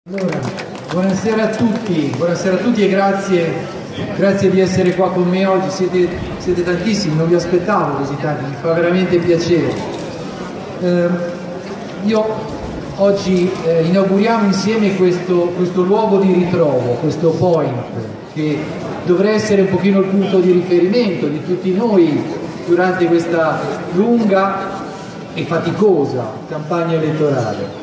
Allora, buonasera a tutti e grazie di essere qua con me oggi, siete tantissimi, non vi aspettavo così tanti, mi fa veramente piacere. Io oggi inauguriamo insieme questo luogo di ritrovo, questo point, che dovrà essere un pochino il punto di riferimento di tutti noi durante questa lunga e faticosa campagna elettorale.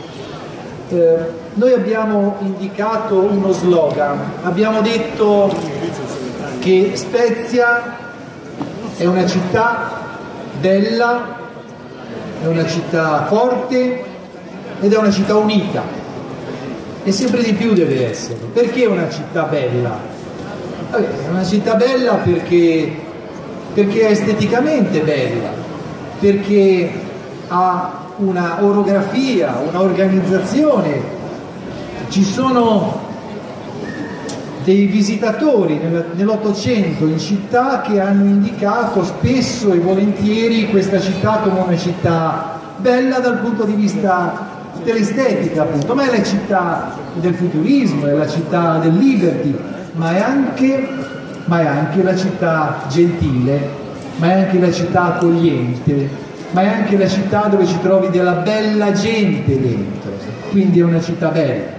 Noi abbiamo indicato uno slogan, abbiamo detto che Spezia è una città bella, è una città forte ed è una città unita, e sempre di più deve essere. Perché è una città bella? Vabbè, è una città bella perché è esteticamente bella, perché ha una orografia, una organizzazione. Ci sono dei visitatori nell'Ottocento in città che hanno indicato spesso e volentieri questa città come una città bella dal punto di vista dell'estetica, appunto, ma è la città del futurismo, è la città del liberty, ma è anche la città gentile, ma è anche la città accogliente, ma è anche la città dove ci trovi della bella gente dentro, quindi è una città bella.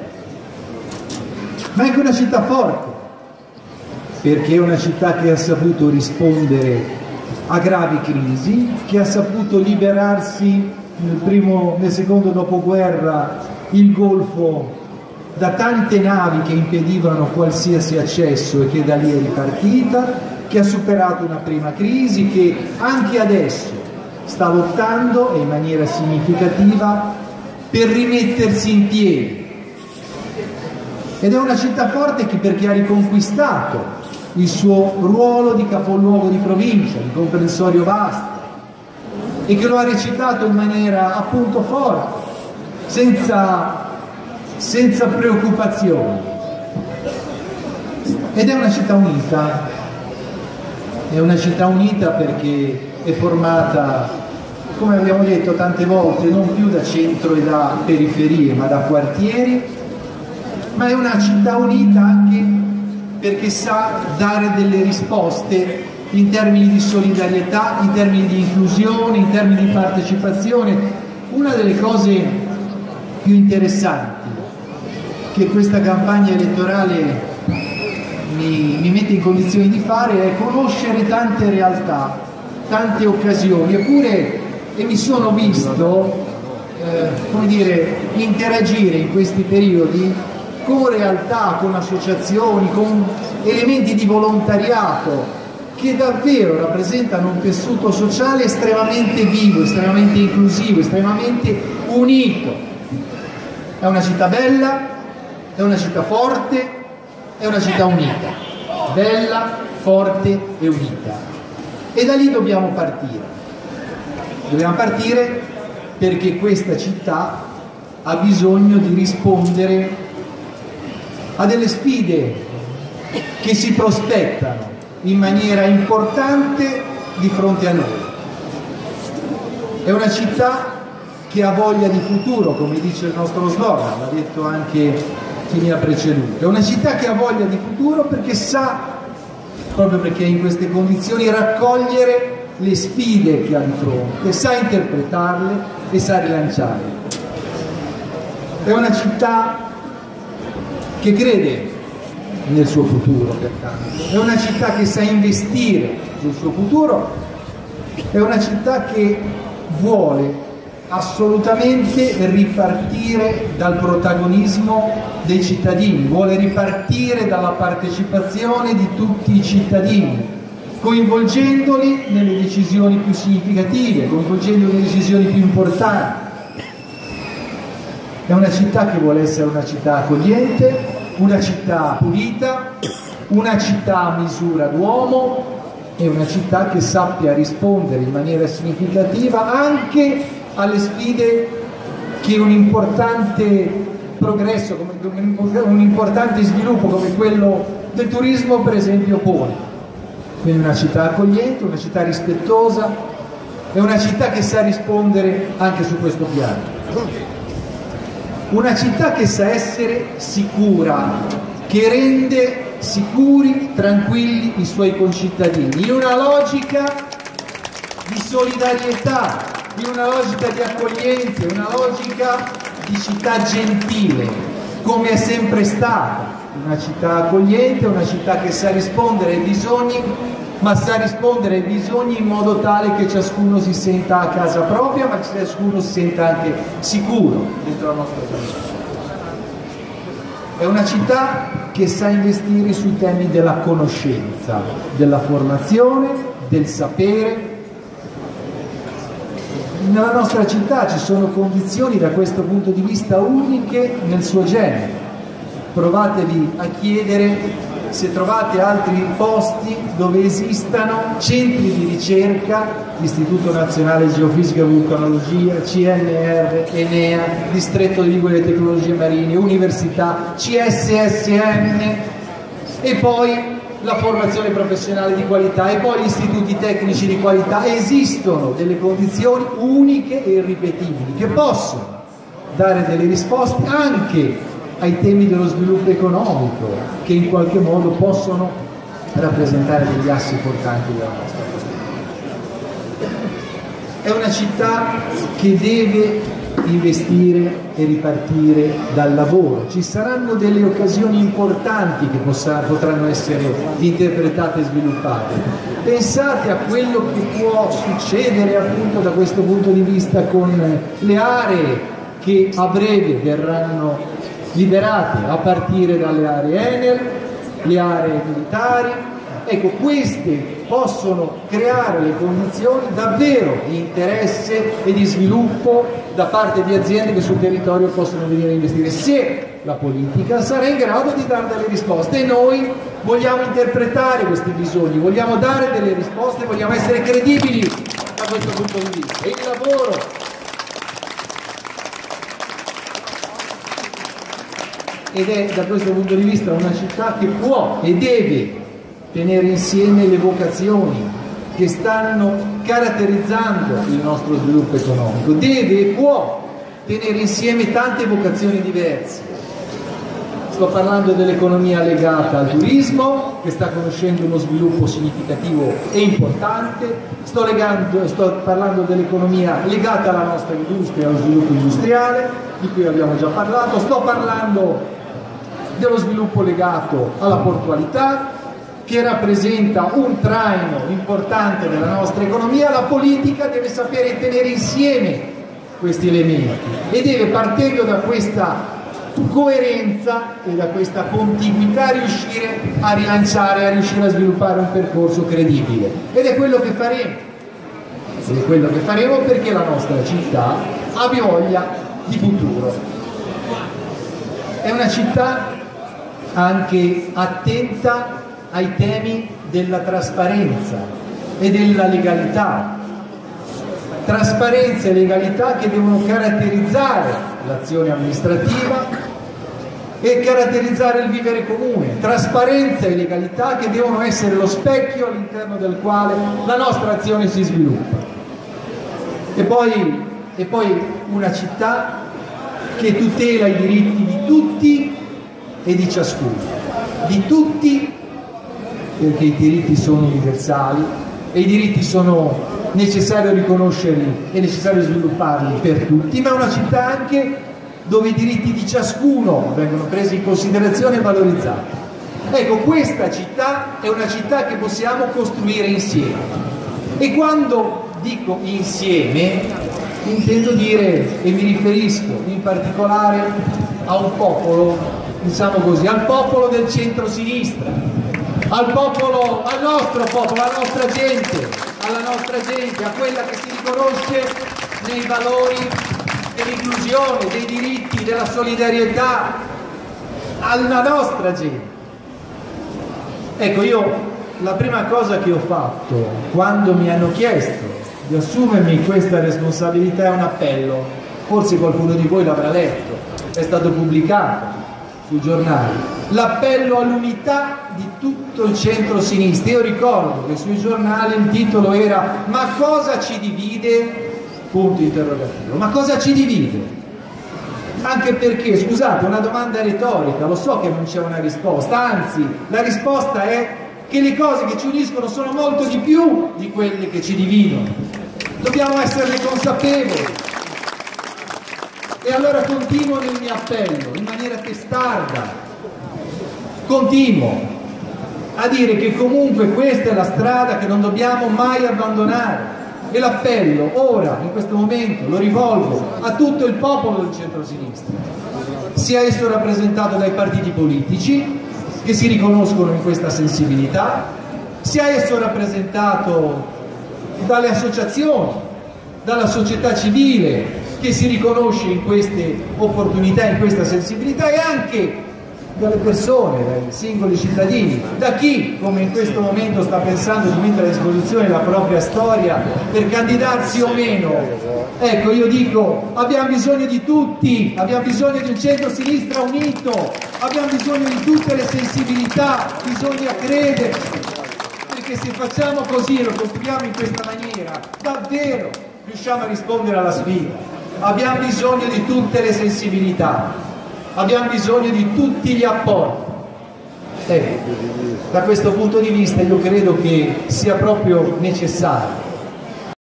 Ma è anche una città forte, perché è una città che ha saputo rispondere a gravi crisi, che ha saputo liberarsi nel secondo dopoguerra il Golfo da tante navi che impedivano qualsiasi accesso e che da lì è ripartita, che ha superato una prima crisi, che anche adesso sta lottando, e in maniera significativa, per rimettersi in piedi. Ed è una città forte perché ha riconquistato il suo ruolo di capoluogo di provincia, di comprensorio vasto, e che lo ha recitato in maniera appunto forte, senza preoccupazioni. Ed è una città unita perché è formata, come abbiamo detto tante volte, non più da centro e da periferie, ma da quartieri. Ma è una città unita anche perché sa dare delle risposte in termini di solidarietà, in termini di inclusione, in termini di partecipazione. Una delle cose più interessanti che questa campagna elettorale mi mette in condizioni di fare è conoscere tante realtà, tante occasioni, eppure mi sono visto come dire, interagire in questi periodi con realtà, con associazioni, con elementi di volontariato che davvero rappresentano un tessuto sociale estremamente vivo, estremamente inclusivo, estremamente unito. È una città bella, è una città forte, è una città unita. Bella, forte e unita. E da lì dobbiamo partire. Dobbiamo partire perché questa città ha bisogno di rispondere a delle sfide che si prospettano in maniera importante di fronte a noi. È una città che ha voglia di futuro, come dice il nostro slogan, l'ha detto anche chi mi ha preceduto. È una città che ha voglia di futuro perché sa, proprio perché è in queste condizioni, raccogliere le sfide che ha di fronte, sa interpretarle e sa rilanciarle. È una città che crede nel suo futuro, pertanto. È una città che sa investire sul suo futuro, è una città che vuole assolutamente ripartire dal protagonismo dei cittadini, vuole ripartire dalla partecipazione di tutti i cittadini, coinvolgendoli nelle decisioni più significative, coinvolgendoli nelle decisioni più importanti. È una città che vuole essere una città accogliente, una città pulita, una città a misura d'uomo e una città che sappia rispondere in maniera significativa anche alle sfide che un importante progresso, un importante sviluppo come quello del turismo per esempio pone. Quindi una città accogliente, una città rispettosa e una città che sa rispondere anche su questo piano. una città che sa essere sicura, che rende sicuri, tranquilli i suoi concittadini, in una logica di solidarietà, in una logica di accoglienza, in una logica di città gentile, come è sempre stata, una città accogliente, una città che sa rispondere ai bisogni, ma sa rispondere ai bisogni in modo tale che ciascuno si senta a casa propria, ma che ciascuno si senta anche sicuro dentro la nostra città. È una città che sa investire sui temi della conoscenza, della formazione, del sapere. Nella nostra città ci sono condizioni da questo punto di vista uniche nel suo genere. Provatevi a chiedere se trovate altri posti dove esistano centri di ricerca, Istituto Nazionale di Geofisica e Vulcanologia, CNR, Enea, Distretto di Lingue e Tecnologie Marine, Università, CSSM, e poi la formazione professionale di qualità, e poi gli istituti tecnici di qualità. Esistono delle condizioni uniche e irripetibili che possono dare delle risposte anche ai temi dello sviluppo economico, che in qualche modo possono rappresentare degli assi portanti della nostra prospettiva. È una città che deve investire e ripartire dal lavoro. Ci saranno delle occasioni importanti che potranno essere interpretate e sviluppate. Pensate a quello che può succedere appunto da questo punto di vista con le aree che a breve verranno liberate, a partire dalle aree Enel, le aree militari. Ecco, queste possono creare le condizioni davvero di interesse e di sviluppo da parte di aziende che sul territorio possono venire a investire, se la politica sarà in grado di dare delle risposte. E noi vogliamo interpretare questi bisogni, vogliamo dare delle risposte, vogliamo essere credibili da questo punto di vista. E il lavoro ed è da questo punto di vista una città che può e deve tenere insieme le vocazioni che stanno caratterizzando il nostro sviluppo economico, deve e può tenere insieme tante vocazioni diverse. Sto parlando dell'economia legata al turismo, che sta conoscendo uno sviluppo significativo e importante, sto parlando dell'economia legata alla nostra industria, allo sviluppo industriale, di cui abbiamo già parlato, sto parlando dello sviluppo legato alla portualità, che rappresenta un traino importante della nostra economia. La politica deve sapere tenere insieme questi elementi e deve, partendo da questa coerenza e da questa contiguità, riuscire a rilanciare, a riuscire a sviluppare un percorso credibile. Ed è quello che faremo. Ed è quello che faremo perché la nostra città abbia voglia di futuro. È una città anche attenta ai temi della trasparenza e della legalità. Trasparenza e legalità che devono caratterizzare l'azione amministrativa e caratterizzare il vivere comune. Trasparenza e legalità che devono essere lo specchio all'interno del quale la nostra azione si sviluppa. E poi una città che tutela i diritti di tutti e di ciascuno. Di tutti, perché i diritti sono universali e i diritti sono necessario riconoscerli e necessario svilupparli per tutti, ma è una città anche dove i diritti di ciascuno vengono presi in considerazione e valorizzati. Ecco, questa città è una città che possiamo costruire insieme. E quando dico insieme, intendo dire, e mi riferisco in particolare a un popolo, diciamo così, al popolo del centro-sinistra, al popolo, al nostro popolo, alla nostra gente, a quella che si riconosce nei valori dell'inclusione, dei diritti, della solidarietà, alla nostra gente. Ecco, io la prima cosa che ho fatto quando mi hanno chiesto di assumermi questa responsabilità è un appello, forse qualcuno di voi l'avrà letto, è stato pubblicato sui giornali, l'appello all'unità di tutto il centro-sinistra. Io ricordo che sui giornali il titolo era "Ma cosa ci divide?" punto interrogativo. Ma cosa ci divide? Anche perché, scusate, una domanda retorica, lo so che non c'è una risposta, anzi la risposta è che le cose che ci uniscono sono molto di più di quelle che ci dividono. Dobbiamo esserne consapevoli. E allora continuo nel mio appello, in maniera testarda, continuo a dire che comunque questa è la strada che non dobbiamo mai abbandonare. E l'appello ora, in questo momento, lo rivolgo a tutto il popolo del centro-sinistra, sia esso rappresentato dai partiti politici che si riconoscono in questa sensibilità, sia esso rappresentato dalle associazioni, dalla società civile che si riconosce in queste opportunità, in questa sensibilità, e anche dalle persone, dai singoli cittadini, da chi, come in questo momento, sta pensando di mettere a disposizione la propria storia per candidarsi o meno. Ecco, io dico, abbiamo bisogno di tutti, abbiamo bisogno di un centro-sinistra unito, abbiamo bisogno di tutte le sensibilità, bisogna credere, perché se facciamo così e lo costruiamo in questa maniera, davvero riusciamo a rispondere alla sfida. Abbiamo bisogno di tutte le sensibilità. Abbiamo bisogno di tutti gli apporti. Da questo punto di vista io credo che sia proprio necessario